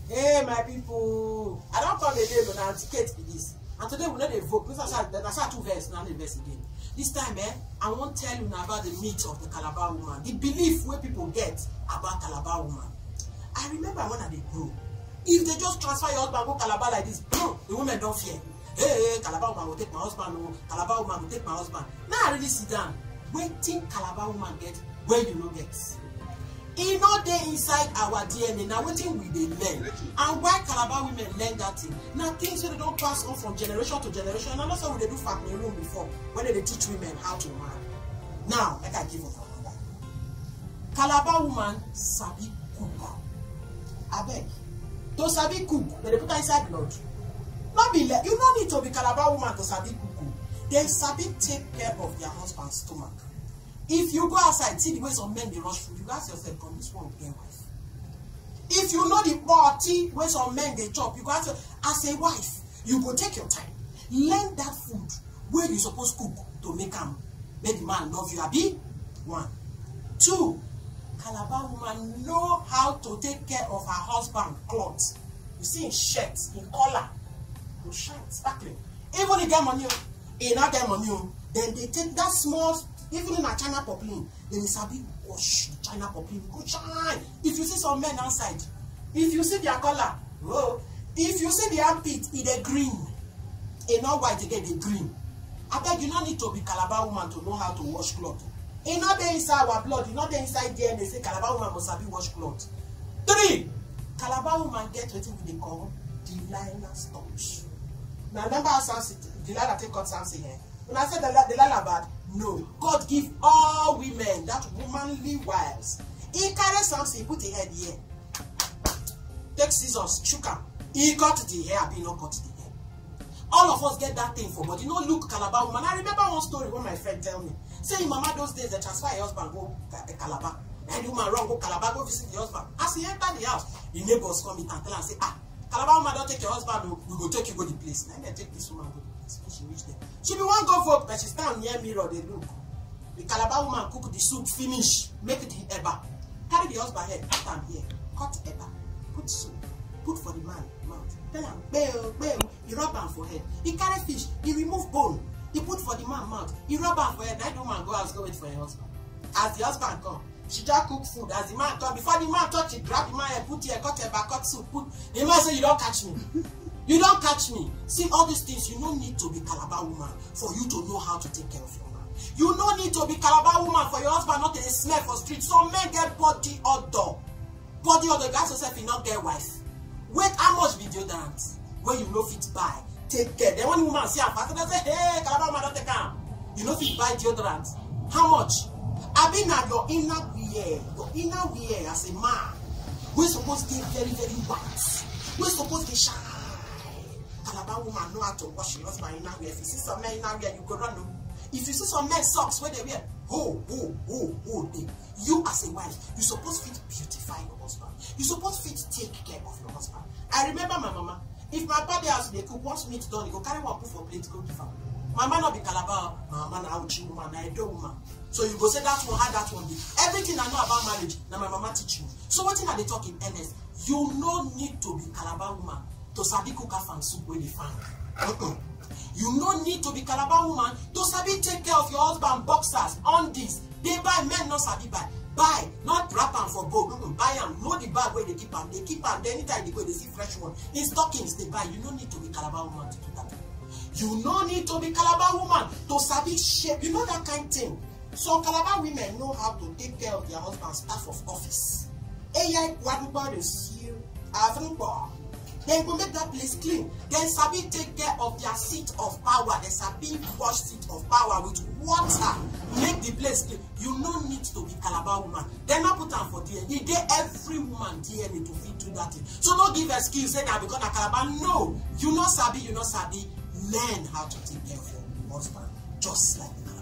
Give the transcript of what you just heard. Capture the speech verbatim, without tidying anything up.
Hey, my people, I don't come again on anticate with this. And today we know the vote. That's our two verse now. The verse again. This time, eh, I won't tell you now about the myth of the Calabar woman, the belief where people get about Calabar woman. I remember when I did grow. If they just transfer your husband go Calabar like this, boom, the women don't fear. Hey, hey, Calabar woman will take my husband. Oh, Calabar woman will take my husband. Now I really sit down. Waiting Calabar woman get where you no get. E no dey inside our D N A. Now wetin we dey learn, and why Calabar women learn that thing? Now things wey they don't pass on from generation to generation. And that's how we dey do family room before when they teach women how to marry. Now, like I give up another. Calabar woman sabi cook. Abeg, to sabi cook, but they put her inside blood. Not be like you don't need to be Calabar woman to sabi cook. They sabi take care of their husband's stomach. If you go outside, see the way some men they rush food, you ask yourself, come this one will get wife. If you know the party where some men they chop, you go ask yourself, as a wife, you go take your time. Learn that food where you supposed cook to make him. Make the man love you, abi? One. Two, Calabar woman know how to take care of her husband clothes. You see in shirt, in collar, in shine, sparkling. Even if they get money, they not get money, then they take that small. Even in a China poplin, they will sabi wash the China poplin. Go shine. If you see some men outside, if you see their color, oh, if you see the armpit, it is green. It's not white again, the green. I beg you don't need to be Calabar woman to know how to wash clothes. It's not there inside our blood, it's not there inside D N A. They say Calabar woman must sabi wash clothes. Three, Calabar woman get what they call Delilah stones. Now remember how Samson, Delilah take out Samson here. When I said Delilah bad, no, God give all women that womanly wives. He carry something, he put the head here. Take scissors, shook him. He cut the hair, he not cut the hair. All of us get that thing for, but you know, look, Calabar woman. I remember one story when my friend tell me. Say, Mama, those days they transfer your husband go to Calabar. And the woman run go Calabar, go visit the husband. As he enter the house, the neighbors come in and tell and say, ah, Calabar woman don't take your husband, we go take you go the place. Then they take this woman go. When she reach there, she be one go vote, but she stand near mirror. They look. The Calabar woman cook the soup, finish, make the eba, carry the husband head, put am here, cut eba, put soup, put for the man mouth. Tell him, bail, bail. He rub am for head. He carry fish, he remove bone, he put for the man mouth. He rub am for head. That woman go out, go wait for her husband. As the husband come, she just cook food. As the man come, before the man touch it, grab the man and put here, cut eba, cut soup, put. The man say, you don't catch me. You don't catch me. See all these things, you don't need to be Calabar woman for you to know how to take care of your man. You don't need to be Calabar woman for your husband not to smell for street. Some men get body odor. Body odor, guys yourself, you not get wife. Wait, how much be deodorant? When you know fit buy, take care. Then when the woman see her fast, they say, hey, Calabar woman don't take care. You know fit buy deodorant. How much? I mean now your inner wear, your inner wear as a man, we're supposed to get very, very white. We're supposed to shine. Calabar woman know how to wash your husband in wear. If you see some men in wear, you go run. If you see some men socks where they wear, oh, oh, oh, oh, they. You as a wife, you supposed to beautify your husband. You supposed to take care of your husband. I remember my mama. If my daddy has they cook once meat done, he go carry one put for plate, go give her. Mama not be Calabar, mama na Auchi woman, na Edo woman. So you go say that one, how that one be. Everything I know about marriage, now my mama teach you. So what thing are they talking N S? You no need to be Calabar woman to sabi cook and soup where they find. Uh-uh. You no need to be Calabar woman to sabi take care of your husband boxers on this. They buy men not sabi buy. Buy, not wrap them for gold. Mm -mm. Buy them. Know the bag where they keep them. They keep them. Anytime they go, they see fresh one. In stockings, they buy. You don't need to be Calabar woman to do that. You no need to be Calabar woman to sabi shape. You know that kind of thing. So Calabar women know how to take care of their husband's staff of office. They will make that place clean. Then sabi take care of their seat of power. They sabi wash seat of power with water. Make the place clean. You no need to be Calabar woman. They not put them for D N A. They get every woman D N A to fit do that thing. So don't give excuse say that because a Calabar. No, you not sabi, you not sabi. Learn how to take care of your husband just like that.